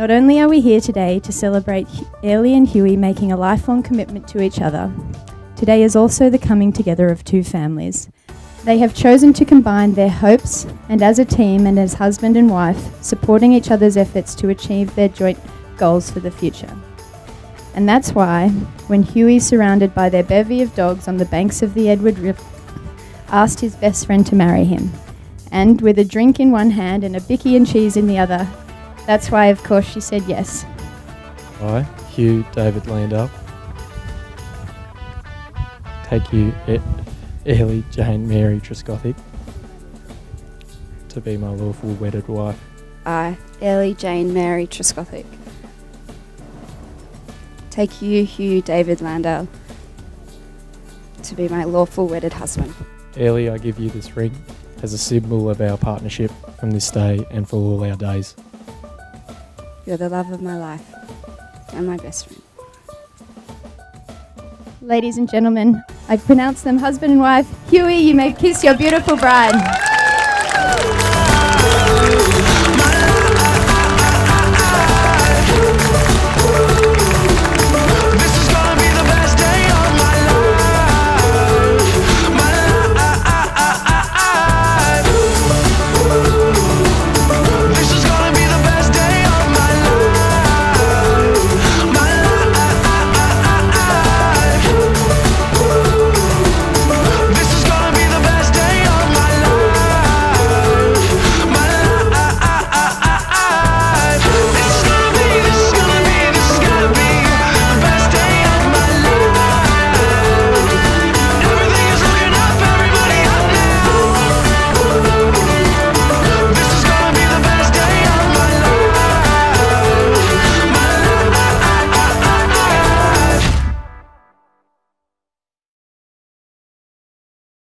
Not only are we here today to celebrate Airlie and Huey making a lifelong commitment to each other, today is also the coming together of two families. They have chosen to combine their hopes and as a team and as husband and wife, supporting each other's efforts to achieve their joint goals for the future. And that's why, when Huey, surrounded by their bevy of dogs on the banks of the Edward River, asked his best friend to marry him, and with a drink in one hand and a bicky and cheese in the other, that's why, of course, she said yes. I, Hugh David Landau, take you, Airlie Jane Mary Trescothick, to be my lawful wedded wife. I, Airlie Jane Mary Trescothick, take you, Hugh David Landau, to be my lawful wedded husband. Airlie, I give you this ring as a symbol of our partnership from this day and for all our days. You're the love of my life and my best friend. Ladies and gentlemen, I've pronounced them husband and wife. Huey, you may kiss your beautiful bride.